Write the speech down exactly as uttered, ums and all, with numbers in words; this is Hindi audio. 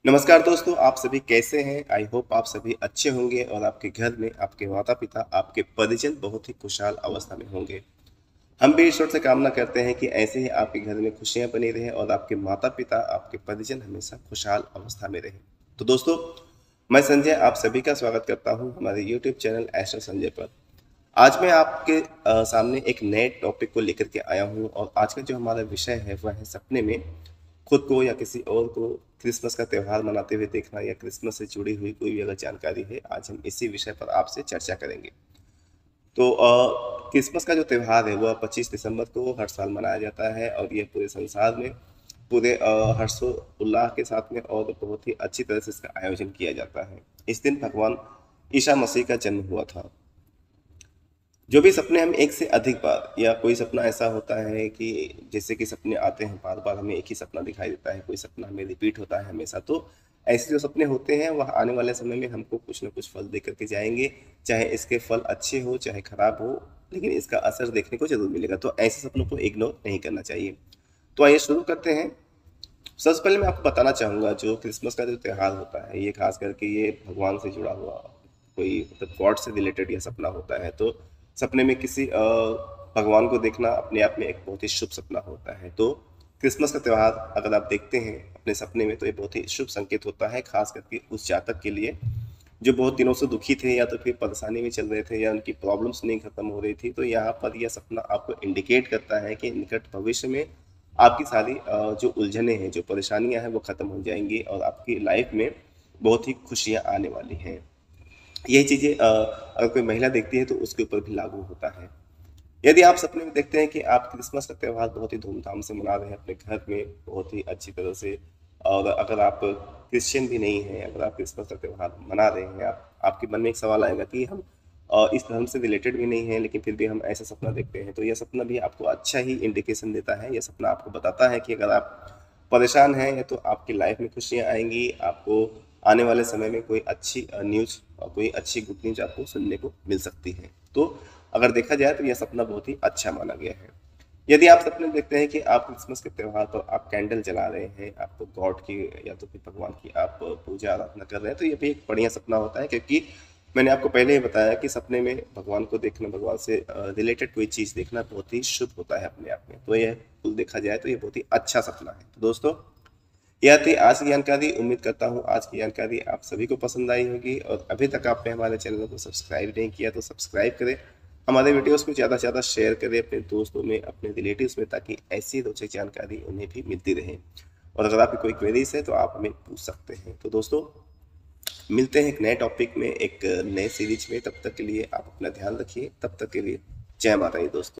नमस्कार दोस्तों, आप सभी कैसे हैं? आई होप आप सभी अच्छे होंगे और आपके घर में आपके माता-पिता, आपके परिजन बहुत ही खुशहाल अवस्था में होंगे। हम भी ईश्वर से कामना करते हैं कि ऐसे ही आपके घर में खुशियाँ बनी रहें और आपके माता-पिता, आपके परिजन हमेशा खुशहाल अवस्था में रहें। तो दोस्तों, मैं संजय आप सभी का स्वागत करता हूँ हमारे यूट्यूब चैनल एस्ट्रो संजय पर। आज मैं आपके अ, सामने एक नए टॉपिक को लेकर के आया हूँ और आज का जो हमारा विषय है वह है सपने में खुद को या किसी और को क्रिसमस का त्यौहार मनाते हुए देखना या क्रिसमस से जुड़ी हुई कोई भी अगर जानकारी है, आज हम इसी विषय पर आपसे चर्चा करेंगे। तो अ, क्रिसमस का जो त्यौहार है वह पच्चीस दिसंबर को हर साल मनाया जाता है और यह पूरे संसार में पूरे अ, हर्षोल्लास के साथ में और बहुत ही अच्छी तरह से इसका आयोजन किया जाता है। इस दिन भगवान ईसा मसीह का जन्म हुआ था। जो भी सपने हम एक से अधिक बार या कोई सपना ऐसा होता है कि जैसे कि सपने आते हैं बार बार हमें एक ही सपना दिखाई देता है, कोई सपना हमें रिपीट होता है हमेशा। तो ऐसे जो सपने होते हैं वह आने वाले समय में हमको कुछ ना कुछ फल दे करके जाएंगे, चाहे इसके फल अच्छे हो चाहे खराब हो, लेकिन इसका असर देखने को जरूर मिलेगा। तो ऐसे सपनों को इग्नोर नहीं करना चाहिए। तो आइए शुरू करते हैं। सबसे पहले मैं आपको बताना चाहूँगा, जो क्रिसमस का जो त्यौहार होता है ये खास करके ये भगवान से जुड़ा हुआ कोई मतलब गॉड से रिलेटेड यह सपना होता है। तो सपने में किसी अ, भगवान को देखना अपने आप में एक बहुत ही शुभ सपना होता है। तो क्रिसमस का त्यौहार अगर आप देखते हैं अपने सपने में तो ये बहुत ही शुभ संकेत होता है, खास करके उस जातक के लिए जो बहुत दिनों से दुखी थे या तो फिर परेशानी में चल रहे थे या उनकी प्रॉब्लम्स नहीं खत्म हो रही थी। तो यहाँ पर यह सपना आपको इंडिकेट करता है कि निकट भविष्य में आपकी सारी अ, जो उलझने हैं, जो परेशानियां हैं वो खत्म हो जाएंगी और आपकी लाइफ में बहुत ही खुशियां आने वाली हैं। यही चीज़ें अ, अगर कोई महिला देखती है तो उसके ऊपर भी लागू होता है। यदि आप सपने में देखते हैं कि आप क्रिसमस का त्यौहार बहुत ही धूमधाम से मना रहे हैं अपने घर में बहुत ही अच्छी तरह से, और अगर आप क्रिश्चियन भी नहीं हैं, अगर आप क्रिसमस का त्यौहार मना रहे हैं, आप आपके मन में एक सवाल आएगा कि हम अ, इस धर्म से रिलेटेड भी नहीं है लेकिन फिर भी हम ऐसा सपना देखते हैं। तो यह सपना भी आपको अच्छा ही इंडिकेशन देता है। यह सपना आपको बताता है कि अगर आप परेशान हैं या तो आपकी लाइफ में खुशियाँ आएंगी, आपको आने वाले समय में कोई अच्छी अ, न्यूज़ और कोई अच्छी गुड न्यूज़ आपको सुनने को मिल सकती है। तो अगर देखा जाए तो यह सपना बहुत ही अच्छा माना गया है। यदि आप सपने में देखते हैं कि आप क्रिसमस के त्यौहार पर आप कैंडल जला रहे हैं, आप गॉड की या तो फिर भगवान की आप पूजा आराधना कर रहे हैं, तो ये भी एक बढ़िया सपना होता है, क्योंकि मैंने आपको पहले ही बताया कि सपने में भगवान को देखना, भगवान से रिलेटेड कोई चीज़ देखना बहुत ही शुभ होता है अपने आप में। तो यह कुल देखा जाए तो ये बहुत ही अच्छा सपना है। तो दोस्तों, यह थी आज की जानकारी। उम्मीद करता हूँ आज की जानकारी आप सभी को पसंद आई होगी, और अभी तक आपने हमारे चैनल को सब्सक्राइब नहीं किया तो सब्सक्राइब करें, हमारे वीडियोस को ज़्यादा से ज़्यादा शेयर करें अपने दोस्तों में, अपने रिलेटिव्स में, ताकि ऐसी रोचक जानकारी उन्हें भी मिलती रहे। और अगर आपकी कोई क्वेरीज है तो आप हमें पूछ सकते हैं। तो दोस्तों, मिलते हैं एक नए टॉपिक में, एक नए सीरीज में। तब तक के लिए आप अपना ध्यान रखिए। तब तक के लिए जय माता दी दोस्तों।